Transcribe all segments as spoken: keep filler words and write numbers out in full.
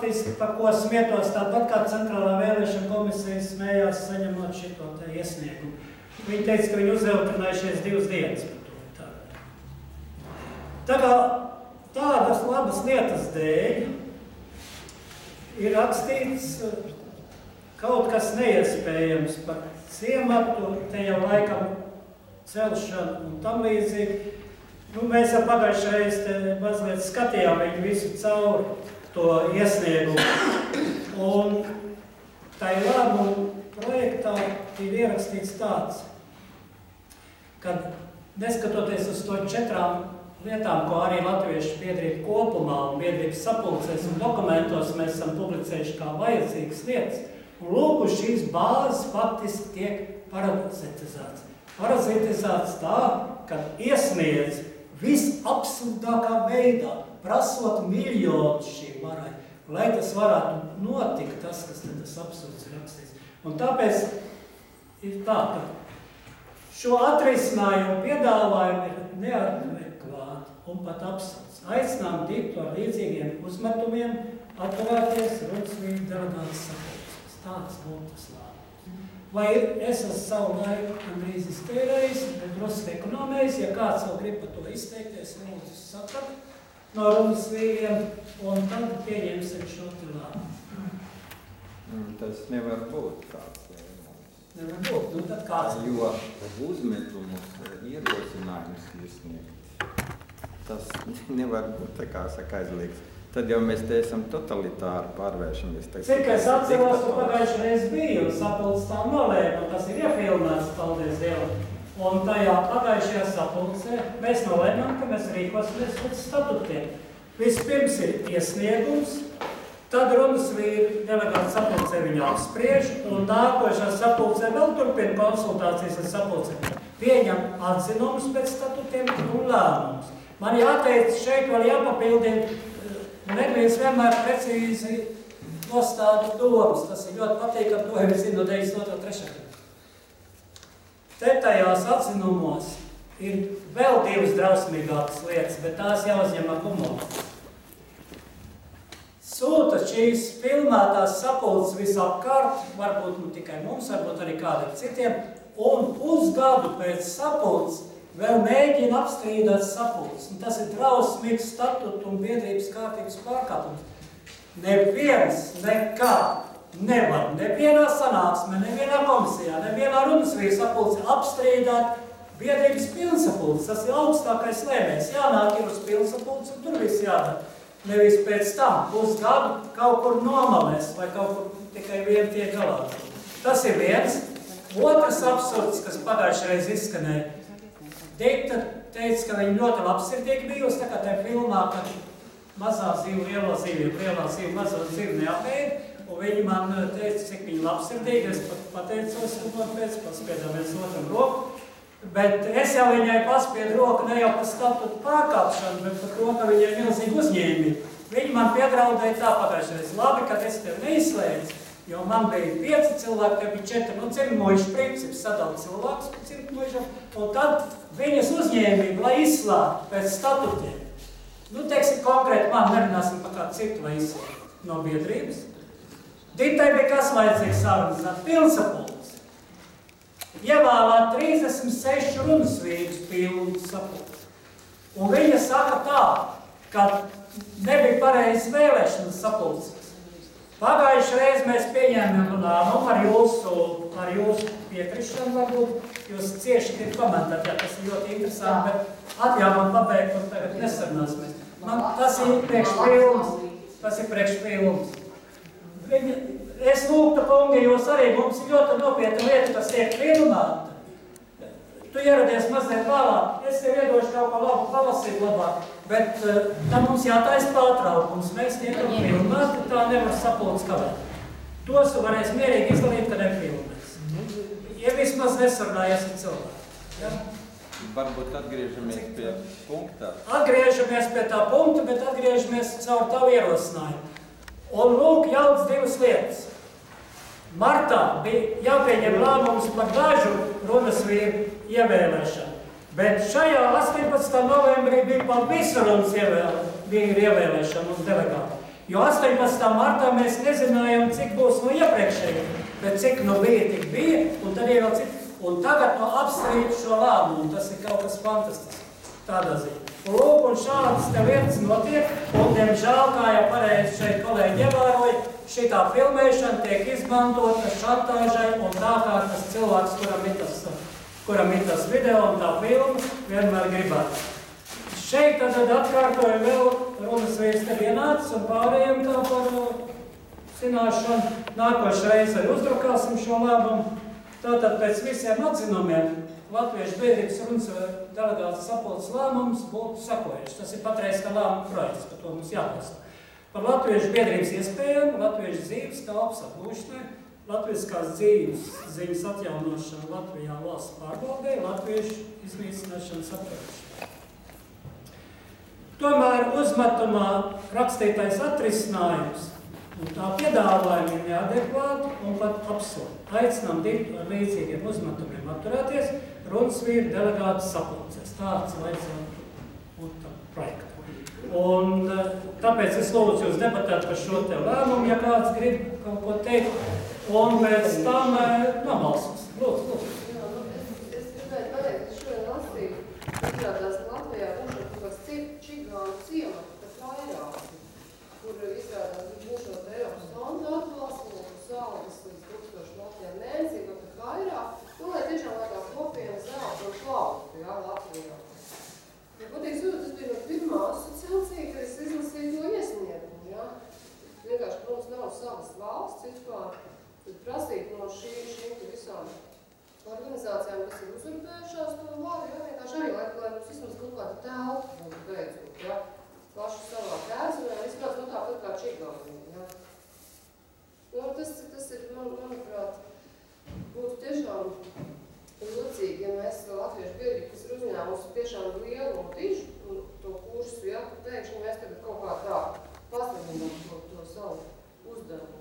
faktiski, pa ko smietos tāpat kā Centrālā vēlēšana komisija smējās saņemot šito te iesniegumu. Viņi teica, ka viņi uzjautrinājušies divas dienas par to. Tā. Tā kā tādas labas lietas dēļ ir rakstīts kaut kas neiespējams par ciematu, te jau laikam celšanu un tam līdzīgi. Nu, mēs jau pagājušais te mazliet skatījām viņu visu cauri to iesniegumu. Un tai lēmumu projektā ir ierakstīts tāds, kad neskatoties uz to četrām lietām, ko arī latviešu biedrība kopumā un biedrības sapulcēs un dokumentos mēs esam publicējuši kā vajadzīgas lietas, un lūk, uz šīs bāzes faktiski tiek parazitizēts. Parazitizēts tā, ka iesniedz visabsurdākā veidā, prasot miljonus šī varai, lai tas varētu notikt, tas, kas tas absurds ir rakstīts. Un tāpēc ir tā, ka šo atrisinājumu piedāvājumu ir neadekvāti un pat absurds. Aicinām diktu ar līdzīgiem uzmetumiem atturēties Rudsvīga delegātas sapulces. Tāds būtu tas lēmums. Vai es esmu savu laiku gandrīz iztērējis, bet drusku ekonomējis, ja kāds vēl grib par to izteikties, lūdzu sakat no Rudsvīgiem, un tad pieņemsim šo te lēmumu. Tas nevar būt kāds lēmums. Nevar būt, nu tad kāds. Jo uzmetumus, ierosinājumus iesniegt, tas nevar būt, tā kā saka, aizliegts. Tad jau mēs te esam totalitāri pārvēršamies. Cik es atceros, ka pagājušajā reiz biju, un sapulces tā nolēma, un tas ir iefilmēts, paldies Dievam. Un tajā pagājušajā sapulcē mēs nolēmām, ka mēs rīkosimies pēc statutiem. Vispirms ir iesniegums, tad Rudsvīga delegāta sapulcē viņu apspriež, un nākošā sapulcē vēl turpina konsultācijas ar sapulcēm. Pieņem atzinumus pēc statutiem un lēmumus. Man jāteic, šeit vēl jāpapildina, Nedviens vienmēr precīzi nostāda domas. Tas ir ļoti patīkami, to jau es zinu no deviņdesmit otrā trešā Te tajās atzinumos ir vēl divas drausmīgākas lietas, bet tās jāuzņem ar humoru. Sūta šīs filmētās sapulces visapkārt, varbūt nu tikai mums, varbūt arī kādiem citiem, un pusgadu pēc sapulces vēl mēģina apstrīdēt sapulces. Un tas ir drausmīgs statutu un biedrības kārtības pārkāpums. Neviens nekā nevar, nevienā sanāksmē, nevienā komisijā, nevienā Rudsvīga sapulcē apstrīdēt biedrības pilnsapulces. Tas ir augstākais lēmējs. Jānāk ir uz pilnsapulces un tur viss jādara. Nevis pēc tam pusgadu kaut kur nomalēs vai kaut kur tikai vien tiek galā. Tas ir viens. Otrs absurds, kas pagājušreiz izskanēja. Dikta teica, ka viņi ļoti labsirdīgi bijusi, tā kā tajā filmā, kad mazā zīve, lielo zīvi, lielā zīve, mazā zīve neapēda, un viņi man teica, cik viņi labsirdīgi, es pat pateicos, un man pēc paspiedām viens otram roku, bet es jau viņai paspiedu roku ne jau par statutu pārkāpšanu, bet par to, ka viņai milzīgi uzņēmīja. Viņi man piedraudēja tā pagājušreiz, labi, kad es tev neizslēdzu, jo man bija pieci cilvēki, te bija četri, nu cirkmojuši princips, sadala cilvēkus pa cirkmojušam, un tad viņas uzņēmību, lai izslēgtu pēc statutiem. Nu, teiksim, konkrēti man nerunāsim par kādu citu, lai izslēgtu no biedrības. Ditai bija kas vajadzīgs sarunāt? Pilnsapulces. Ievēlēt trīsdesmit seši Rudsvīgas pilnsapulces. Un viņa saka tā, ka nebija pareizi vēlēšanas sapulces. Pagājuši reiz mēs pieņēmām lēmumu ar jūsu, ar jūsu piekrišanu, varbūt jūs cieši gribat komentēt, jā, tas ir ļoti interesanti, bet atļauj man pabeigt, un tagad nesarunāsimies. Man tas ir priekšpilns, tas ir priekšpilns. Es lūgtu, kungi, jūs arī mums ir ļoti nopietna lieta, kas tiek filmēta. Tu ieradies mazliet vēlāk, es tev iedošu kaut ko labu palasīt labāk, bet uh, tam mums jātaisa pārtraukums, mēs tiekam filmēt, tā nevar sapulces kavēt. Tos tu varēs mierīgi izdarīt, ka nefilmēs. Ja vismaz nesarunājies ar cilvēku. Ja? Varbūt atgriežamies pie punktā. Atgriežamies pie tā punkta, bet atgriežamies caur tavu ierosinājumu. Un lūk, jauc divas lietas. Martā bija jāpieņem lēmums par dažu Rudsvīgu ievēlēšanu, bet šajā astoņpadsmitā novembrī bija par visu Rudas ievēlēšanu un delegātu. Jo astoņpadsmitā martā mēs nezinājām, cik būs no iepriekšējiem, bet cik no bija, tik bija, un tad ir vēl cik. Un tagad no apstrīd šo lēmumu, tas ir kaut kas fantastisks, tādā ziņā. Un lūk, un šādas te lietas notiek, un diemžēl, kā jau pareizi šeit kolēģi ievēroja, šitā filmēšana tiek izmantota šantāžai, un tā kā tas cilvēks, kuram ir tas, kuram ir tas video un tā filma, vienmēr gribētu. Šeit tad atkārtoju vēl runas vīrs te vienāds un pārējiem kā par zināšanu. Nākošais reizi arī uzdrukāsim šo lēmumu. Tātad pēc visiem atzinumiem Latviešu biedrības runas delegātas sapulces lēmums būtu sekojuši. Tas ir patreiz kā lēmuma projekts, par to mums jāpasaka. Par Latviešu biedrības iespējām, Latviešu dzīves telpas apgūšanai, Latviskās dzīves ziņas atjaunošanu Latvijā valsts pārbaudē, Latviešu iznīcināšanas apkarošanu. Tomēr uzmetumā rakstītais atrisinājums un tā piedāvājumi ir neadekvāti un pat absurdi. Aicinām divu ar līdzīgiem uzmetumiem atturēties runas vīru delegātas sapulcēs. Tāds vajadzētu būt tam projektam. Un tāpēc es lūdzu jūs debatēt par šo te lēmumu, ja kāds grib kaut ko teikt, un pēc tam nobalsos. Lūdzu, lūdzu. Jā, nu, es, es gribēju pateikt, ka šodien lasīju, izrādās, ka Latvijā būšot kaut kāds čigānu ciematu, pat vairāk, kur izrādās, ka būšot Eiropas fonda atbalstu, un saldas līdz tūkstošu Latvijā mēnesī, vai pat vairāk, nu, lai tiešām lai tā kopiena zelta un plauktu, jā, Latvijā. Ja, patiesi, tas bija no pirmā asociācija, kad es izlasīju to iesniegumu, jā. Vienkārši, ka mums nav savas valsts vispār, tad prasīt no šī, šīm visām organizācijām, kas ir uzurpējušās to varu, jā, vienkārši arī, lai, lai mums vismaz kaut kāda telpa būtu beidzot, jā, paši savā tēzumē, izprāt no tā pat kā čigāniem, jā. Nu, tas, tas ir, man, manuprāt, būtu tiešām locīgi, ja mēs Latviešu biedrību, kas ir uzņēmusi tiešām lielu un dižu un to kursu, jā, ka pēkšņi mēs tagad kaut kā tā pasliminām to, to savu uzdevumu.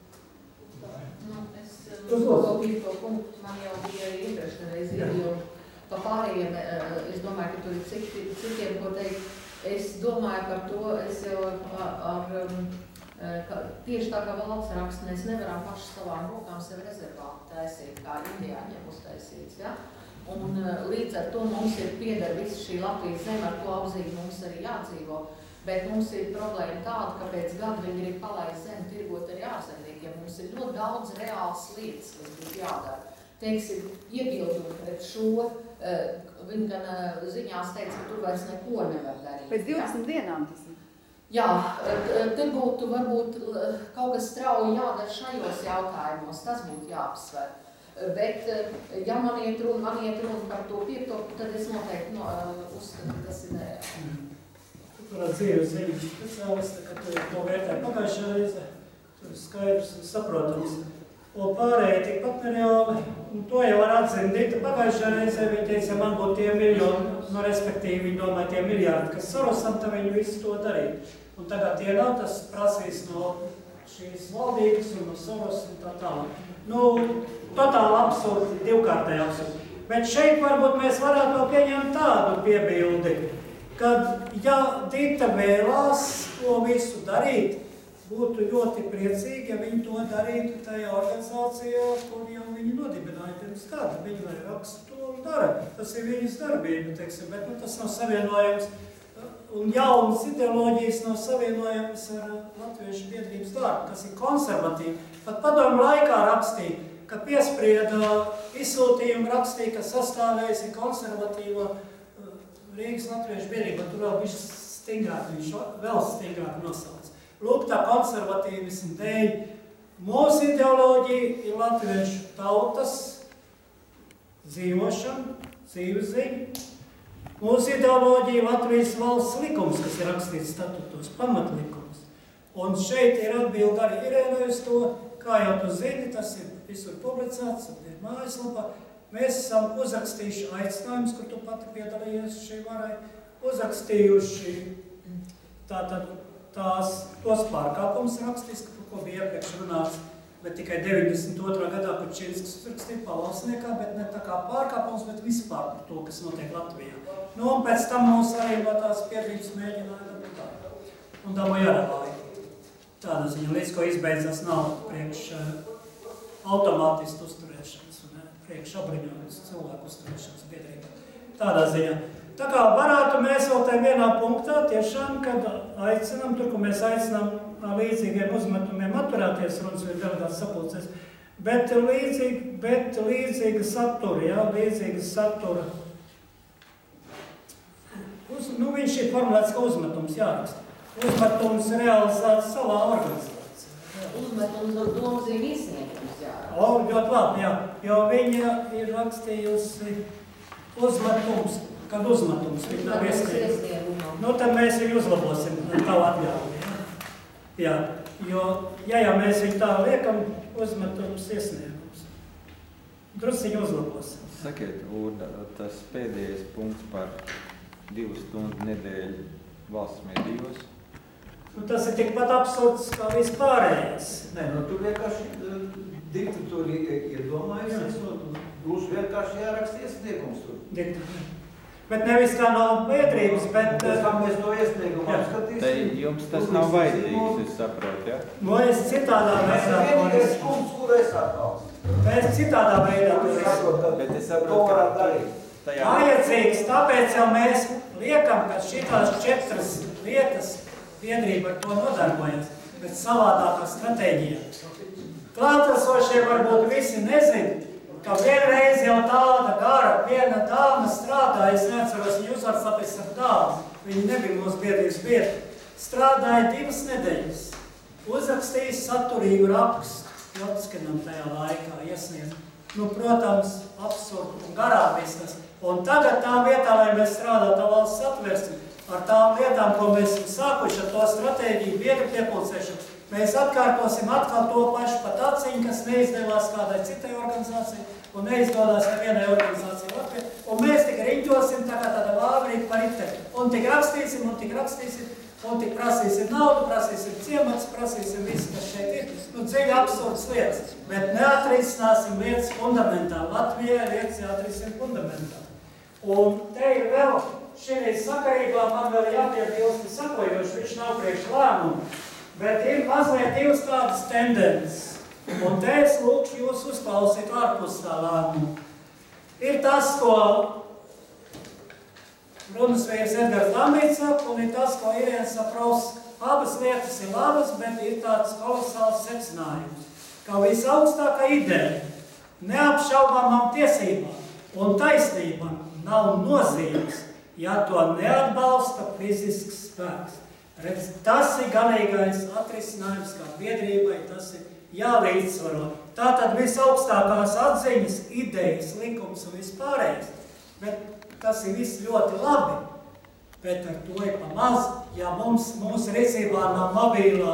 Nu, es uzlūkīju to punktu, man jau bija arī iepriekšreiz, jo pa pārējiem, es domāju, ka tur ir citi, citiem, ko teikt. Es domāju par to, es jau ar, ar ka, tieši tā kā valsts raksts, mēs nevaram paši savām rokām sev rezervātu taisīt, kā indiāņiem uztaisīts, ja? Un līdz ar to mums ir pieder visa šī Latvijas zeme, ar ko apzīgi mums arī jādzīvo. Bet mums ir problēma tāda, ka pēc gada viņi grib palaist zemi tirgot arī ārzemniekiem. Mums ir ļoti daudz reāls lietas, kas būtu jādara. Teiksim, iebildumi pret šo, viņi gan ziņās teica, ka tur vairs neko nevar darīt. Pēc divdesmit dienām tas ir. Jā, te būtu varbūt kaut kas strauji jādara šajos jautājumos, tas būtu jāapsver. Bet, ja man iet runa, man iet runa par to piekto, tad es noteikti no, uzskatu, ka tas ir nereāli. Turā dzīves ziņas speciālista, ka tu to vērtē pagājušajā reize, tur ir skaidrs un saprotams. Un pārējie tikpat nereāli, un to jau var atzīt Dita pagājušajā reizē, viņa teica, ja man būtu tie miljoni, nu respektīvi viņi domāja tie miljārdi, kas Sorosam, tad viņi visu to darīt. Un tagad tie nav, tas prasīs no šīs valdības un no Soros un tā tālāk. Nu, totāli absurdi, divkārtēji absurdi. Bet šeit varbūt mēs varētu pieņemt tādu piebildi, kad, ja Dita vēlās to visu darīt, būtu ļoti priecīgi, ja viņi to darītu tajā organizācijā, kur jau viņi nodibināja pirms gada. Viņi arī raksta to un dara. Tas ir viņas darbība, teiksim, bet nu, tas nav savienojams. Un jaunas ideoloģijas nav savienojams ar Latviešu biedrības darbu, kas ir konservatīvi. Pat padomu laikā rakstīja, ka piesprieda izsūtījumu rakstīja, ka sastāvējas ir konservatīva Rīgas Latviešu biedrība, tur vēl viņš stingrāk, viņš vēl stingrāk nosauc. Lūk, tā konservatīvismu dēļ. Mūsu ideoloģija ir latviešu tautas dzīvošana, dzīves ziņa. Mūsu ideoloģija ir Latvijas valsts likums, kas ir rakstīts statutos, pamatlikums. Un šeit ir atbilda arī Irēnai uz to, kā jau tu zini, tas ir visur publicēts, un ir mājaslapā. Mēs esam uzrakstījuši aicinājumus, kur tu pati piedalījies šī varai, uzrakstījuši tātad tās, tos pārkāpumus rakstīs, par ko bija iepriekš runāts, bet tikai deviņdesmit otrā gadā Kučinskis uzrakstīja pavalsniekā, bet ne tā kā pārkāpums, bet vispār par to, kas notiek Latvijā. Nu, un pēc tam mums arī no tās biedrības mēģināja dabūt tā. Un dabūja arī laiku. Tāda ziņa, līdz ko izbeidzās nav priekš automātistu uzturēšanas un priekš apbruņotas cilvēku uzturēšanas biedrībā. Tādā ziņā. Tā kā varētu mēs vēl tai vienā punktā tiešām, kad aicinām, tur, kur mēs aicinām līdzīgiem uzmetumiem atturēties runas vai delegātas sapulcēs, bet līdzīgi, bet līdzīga satura, jā, līdzīga satura. Uz, nu, viņš ir formulēts, ka uzmetums jāraksta. Uzmetums realizēts savā organizācijā. Uzmetums ar domzīm izsniegums jāraksta. O, ļoti labi, jā, jo viņa ir rakstījusi uzmetums, kad uzmetums viņa nav iesniegums. Nu, tad mēs viņu uzlabosim ar tavu atļauju. Jā. jā, jo, ja jau mēs viņu tā liekam, uzmetums iesniegums. Drusciņu uzlabosim. Sakiet, Urda, tas pēdējais punkts par divu stundu nedēļu valsts medijos. Nu, tas ir tikpat absurds kā vispārējais. Nē, nu tu vienkārši diktatūri iedomājusies un gluži vienkārši jāraksta iesniegums tur. Diktatūri. Bet nevis kā no biedrības, bet... Pēc tam mēs to iesniegumu apskatīsim. Te jums tas nav vajadzīgs, es saprotu, ja? Nu, es citādā veidā... Tas ir vienīgais punkts, kur es atbalstu. Es citādā veidā... Bet es saprotu, ka darīt. Vajadzīgs, tāpēc jau mēs liekam, ka šitās četras lietas biedrība ar to nodarbojas, bet savādākā stratēģija. Klātesošie varbūt visi nezin, ka vienreiz jau tāda gara, viena dāma strādāja, es neatceros viņu uzvārds, tāpēc ar dāmu, viņa nebija mūsu biedrības biedra, strādāja divas nedēļas, uzrakstīja saturīgu rakstu, Jotskinam tajā laikā iesniedz. Nu, protams, absurdi un garā viss tas. Un tagad tā vietā, lai mēs strādātu valsts satversmi, ar tām lietām, ko mēs esam sākuši ar to stratēģiju, biedru piepulcēšanu, mēs atkārtosim atkal to pašu pat aciņu, kas neizdevās kādai citai organizācijai un neizdodas nevienai organizācijai Latvijā. Un mēs tik riņķosim tā kā tāda vāvrīga par iteri. Un tik rakstīsim, un tik rakstīsim, un tik prasīsim naudu, prasīsim ciemats, prasīsim visu, kas šeit ir. Nu, dziļi absurds lietas. Bet neatrisināsim lietas fundamentāli. Latvijai lietas jāatrisina fundamentāli. Un te ir vēl šī sakarībā man vēl jāpiebilst sakojoši, viņš nav priekš lēmumu. Bet ir mazliet divas tādas tendences. Un te es lūkšu jūs uzklausīt ārpus tā lēmumu. Ir tas, ko runas vīrs Edgars Lamīts saka, un ir tas, ko Irēna Saprovska. Abas lietas ir labas, bet ir tāds kolosāls secinājums. Kā visaugstākā ideja, neapšaubāmām tiesībām un taisnībām nav nozīmes, ja to neatbalsta fizisks spēks. Redz, tas ir galīgais atrisinājums kā biedrībai, tas ir jālīdzsvaro. Tātad visaugstākās atziņas, idejas, likums un vispārējais, bet tas ir viss ļoti labi. Bet ar to ir pa maz, ja mums, mūsu rīcībā nav mobilā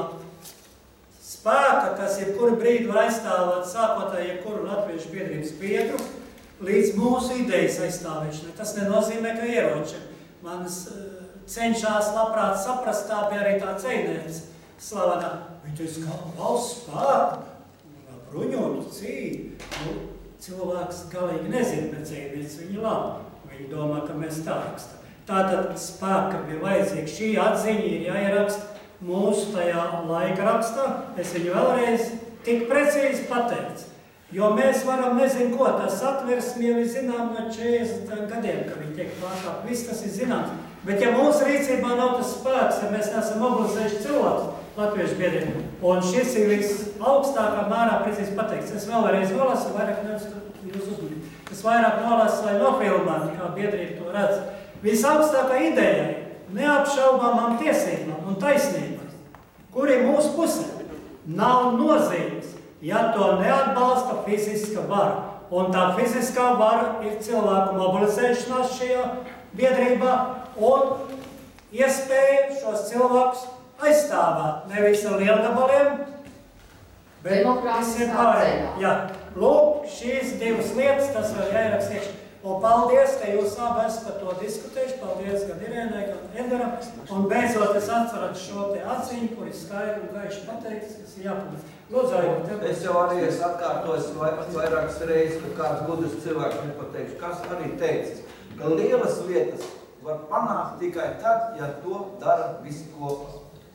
spēka, kas jebkuru brīdi var aizstāvēt, sākot ar jebkuru latviešu biedrības biedru, līdz mūsu idejas aizstāvēšanai. Tas nenozīmē, ka ieroči manas cenšās labprāt saprast, tā bija arī tā ceinētas slavenā. Viņi teica, kā valsts spēku, bruņotu cīņu. Nu, cilvēks galīgi nezina pēc cīņas, viņi labi. Viņi domā, ka mēs tā rakstam. Tātad spēka bija vajadzīga. Šī atziņa ir jāieraksta mūsu tajā laika rakstā. Es viņu vēlreiz tik precīzi pateicu. Jo mēs varam nezinu ko, tas atversmi jau ir zinām no četrdesmit gadiem, ka viņi tiek pārkāpt. Viss tas ir zināms. Bet ja mūsu rīcībā nav tas spēks, ja mēs neesam mobilizējuši cilvēkus latviešu biedriem, un šis ir visaugstākā mērā precīzi pateikts. Es vēlreiz nolasu, vairāk nevis jūs uzmanīt. Es vairāk nolasu, lai nofilmētu, kā biedrība to redz. Visaugstākā ideja neapšaubāmām tiesībām un taisnībām, kur ir mūsu pusē, nav nozīmes, ja to neatbalsta fiziska vara. Un tā fiziskā vara ir cilvēku mobilizēšanās šajā biedrībā un iespēja šos cilvēkus aizstāvāt. Nevis ar lielgabaliem, bet visiem pārējiem. Jā. Lūk, šīs divas lietas, tas vēl jāierakst iekšā. Un paldies, ka jūs abi esat par to diskutējuši. Paldies gan Irēnai, gan Edgaram. Un beidzot es atcerat šo te atziņu, kur ir skaidri un gaiši pateikts, kas ir jāpublicē. Lūdzu, Aigor, tev. Es jau arī es atkārtoju vairākas reizes, ka kāds gudrs cilvēks nepateikšu, kas arī teicis, ka lielas lietas var panākt tikai tad, ja to dara visi kopā.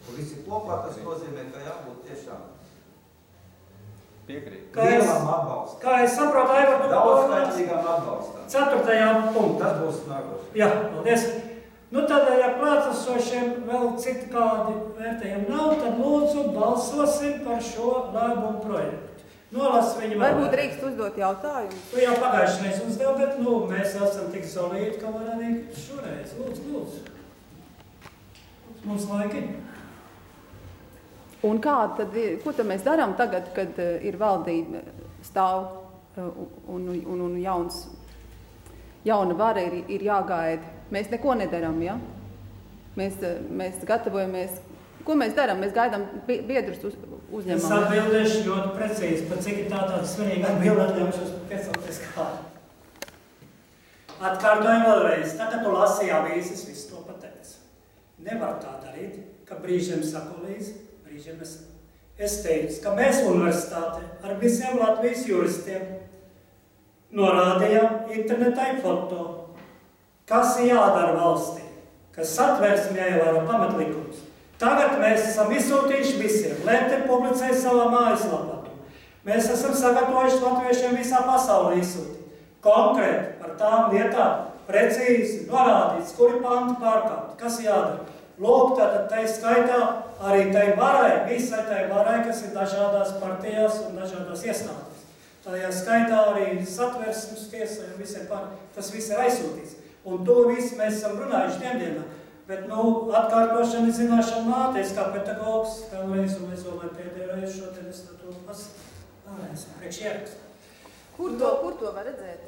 Un visi kopā tas nozīmē, ka jābūt tiešām Piekrīt. lielam atbalstam. Kā es saprotu, Aivar, tu Daudzskaitlīgam atbalstam. ceturtajā punktā. Tas būs nākošais. Jā, paldies. Nu tad, ja klātesošiem vēl citu kādi vērtējumi nav, tad lūdzu balsosim par šo lēmumu projektu. Nolas viņu vēl. Varbūt drīkst uzdot jautājumu. Tu jau pagājušais uzdev, bet nu, mēs esam tik solīti, ka var arī šoreiz. Lūdzu, lūdzu. Mums laiki. Un kā tad, ko tad mēs darām tagad, kad ir valdība stāv un, un, un jauns, jauna vara ir, ir jāgaida? Mēs neko nedaram, ja? Mēs, mēs gatavojamies. Ko mēs darām? Mēs gaidām biedrus uz, uzņemam. Es atbildēšu ļoti precīzi, par cik ir tā tāda svarīga atbilde, atļaušos piecelties kādu. Atkārtoju vēlreiz, tā kā tu lasīji avīzes, viss to pateica. Nevar tā darīt, ka brīžiem saku līdzi, brīžiem es. Es teicu, ka mēs universitāte ar visiem Latvijas juristiem norādījām internetai foto, kas ir jādara valstī, kas satversmi jāievēro pamatlikums. Tagad mēs esam izsūtījuši visiem, Lente publicēja savā mājaslapā. Mēs esam sagatavojuši latviešiem visā pasaulē izsūtīt. Konkrēti par tām lietām precīzi norādīts, kuri panti pārkāpt, kas jādara. Lūk, tātad tai skaitā arī tai varai, visai tai varai, kas ir dažādās partijās un dažādās iestādēs. Tajā skaitā arī satversmes tiesai un visiem pār, tas viss ir aizsūtīts. Un to visu mēs esam runājuši tiem dienā. Bet, nu, atkārtošana ir zināšana māte, es kā pedagogs, vēlreiz un es vēl pēdējo reizi šodien es to pas, vēlreiz, priekš ierakstu. Kur to, kur to var redzēt?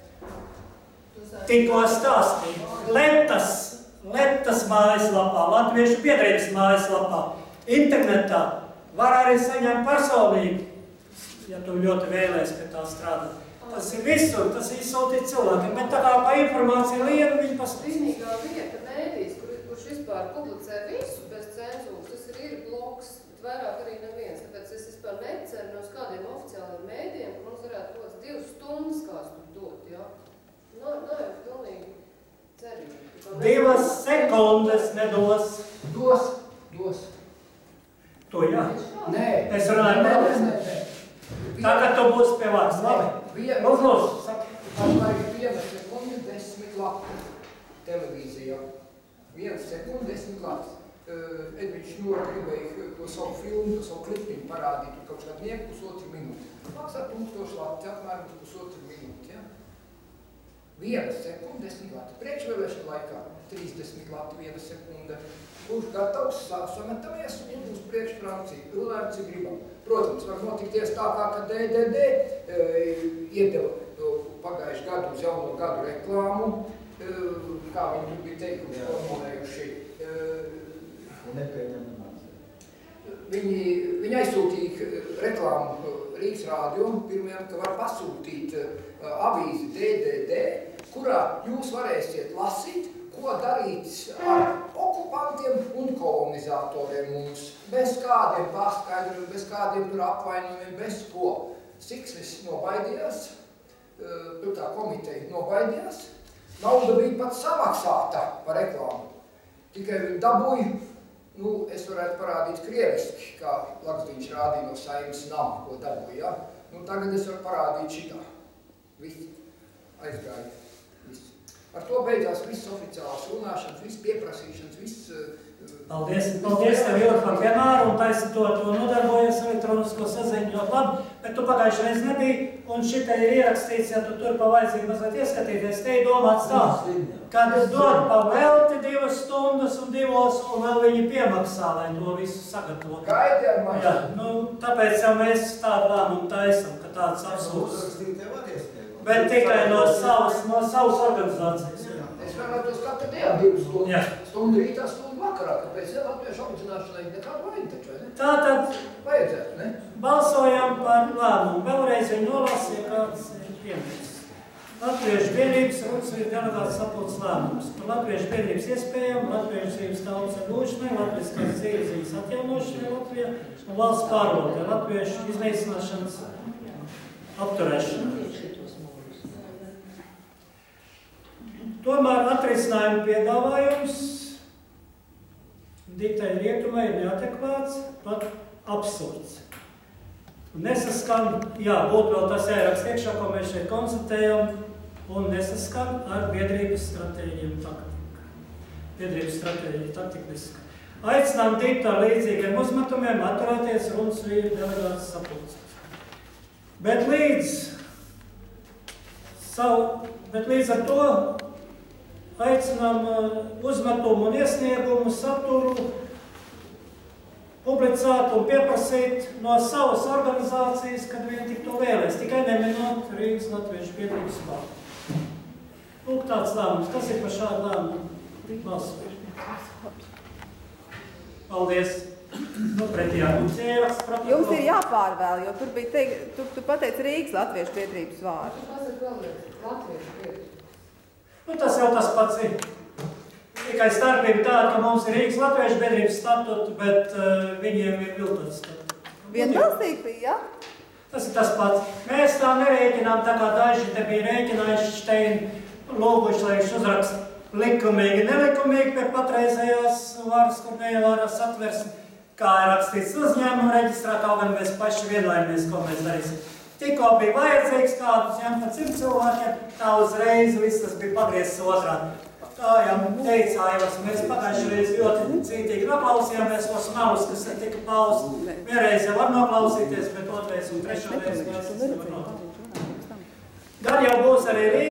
Tikko stāstīju. Letas, Letas mājaslapā, Latviešu biedrības mājaslapā, internetā var arī saņemt personīgi, ja tu ļoti vēlēs pie tā strādāt. Tas ir visur, tas ir izsūtīt cilvēkiem, bet tā kā pa informāciju lienu viņi pastāstīs. Vienīgā vieta mēdīs, kur, kurš vispār publicē visu bez cenzūras, tas ir, ir blogs, bet vairāk arī neviens. Tāpēc es vispār neceru no uz kādiem oficiāliem mēdiem, ka mums varētu kaut kāds divas stundas kāds tur dot, jā. Nav, nav jau pilnīgi cerīgi. Divas sekundes nedos. Dos, dos. To jā. Nē. Es runāju nē, vēlreiz. nē, nē. Tagad tu būsi pie vārds. Labi. Viena, Lūdzu, lūdzu, saka. pašlaik viena sekunde desmit lati televīzijā. Viena sekunde desmit lati. Uh, Edviņš Ņūra gribēja to savu filmu, to savu klipiņu parādīt, kaut kādā nieku pusotru minūti. Maksā tūkstoši lati, apmēram pusotru minūti, ja? Viena sekunde desmit lati. Priekšvēlēšana laikā trīsdesmit lati, viena sekunde. Kurš gatavs sametamies un uz priekšfrakciju. Runājam, cik gribam. Protams, var notikties tā kā, ka D D D e, iedeva pagājuši gadu uz jauno gadu reklāmu, e, kā viņi bija teikumi formulējuši. E, viņi, viņi aizsūtīja reklāmu Rīgas rādio, pirmajam, ka var pasūtīt e, avīzi D D D, kurā jūs varēsiet lasīt, ko darīt ar okupantiem un kolonizatoriem mums. Bez kādiem paskaidrojumiem, bez kādiem tur apvainojumiem, bez ko. Siksnis nobaidījās, tā komiteja nobaidījās. Nauda bija pat samaksāta par reklāmu. Tikai viņi dabūja, nu, es varētu parādīt krieviski, kā Laksdiņš rādīja no Saeimas nama, ko dabūja. Ja? Nu, tagad es varu parādīt šitā. Viss aizgāja. Ar to beidzās viss oficiālās runāšanas, viss pieprasīšanas, viss... Paldies, paldies tev ļoti par piemēru un taisi to, to nodarbojies elektronisko saziņu ļoti labi, bet tu pagājuši reiz nebija un šitai ir ierakstīts, ja tu tur pa vajadzību mazliet ieskatīties, te ir domāts tā, kad dod pa velti divas stundas un divos un vēl viņi piemaksā, lai to visu sagatavot. Gaidi ar mani? Jā, nu, tāpēc jau mēs tādu lēmumu taisam, ka tāds absolūts. Bet tikai no savas, no savas organizācijas. Es vēlētos katru dienu divas stundu, Jā. stundu rītā, stundu vakarā, kāpēc ja latviešu apzināšanai nekādu vajag taču, vai ne? Tātad Vajadzētu, ne? balsojam par lēmumu. Vēlreiz viņi nolasīja, kāds ir piemērs. Latviešu biedrības runas ir delegāts sapulces lēmums. Par Latviešu biedrības iespējām, Latviešu dzīves tautas atgūšanai, latviskās dzīves atjaunošanai Latvijā un valsts pārvaldē, Latviešu iznīcināšanas apturēšanai. Tomēr atrisinājuma piedāvājums diktai rietumai ir neadekvāts, pat absurds. Nesaskan, jā, būtu vēl tas jāraksta iekšā, ko mēs šeit konstatējam, un nesaskan ar biedrības stratēģiju un taktiku. Biedrības stratēģija taktika nesaskan. Aicinām dikt ar līdzīgiem uzmetumiem atturēties runas vīru delegātas sapulcēs. Bet līdz, savu, bet līdz ar to aicinām uzmetumu un iesniegumu saturu publicēt un pieprasīt no savas organizācijas, kad viņi tik to vēlēs, tikai neminot Rīgas Latviešu biedrības vārdu. Lūk, tāds lēmums. Kas ir par šādu lēmumu balsot? Paldies. Nu, pretījā mums ieraksts protokols. Jums ir jāpārvēl, jo tur bija teikt, tu, tu pateici Rīgas Latviešu biedrības vārdu. Tas ir vēlreiz Latviešu biedrības. Nu, tas jau tas pats ir. Tikai starpība tāda, ka mums ir Rīgas Latviešu biedrības statuti, bet uh, viņiem ir viltots statuti. Vienbalsīgi bija, jā? Tas ir tas pats. Mēs tā nerēķinām, tā kā daži te bija rēķinājuši šteini, lūguši, lai viņš uzraksta likumīgi, nelikumīgi pie patreizējās varas, kur neievārās satversmi, kā ir rakstīts uzņēmuma reģistrā, kaut gan mēs paši vienojamies, ko mēs darīsim. Tikko bija vajadzīgs kādus ņemt par cimt cilvēkiem, tā uzreiz viss tas bija pagriezts otrādi. Tā jau teicājos, mēs pagājuši reizi ļoti cītīgi noklausījāmies tos melus, kas tika pausti. Vienreiz jau var noklausīties, bet otrais un trešo reizi mēs nevar noklausīties. Gan jau būs arī Rīga.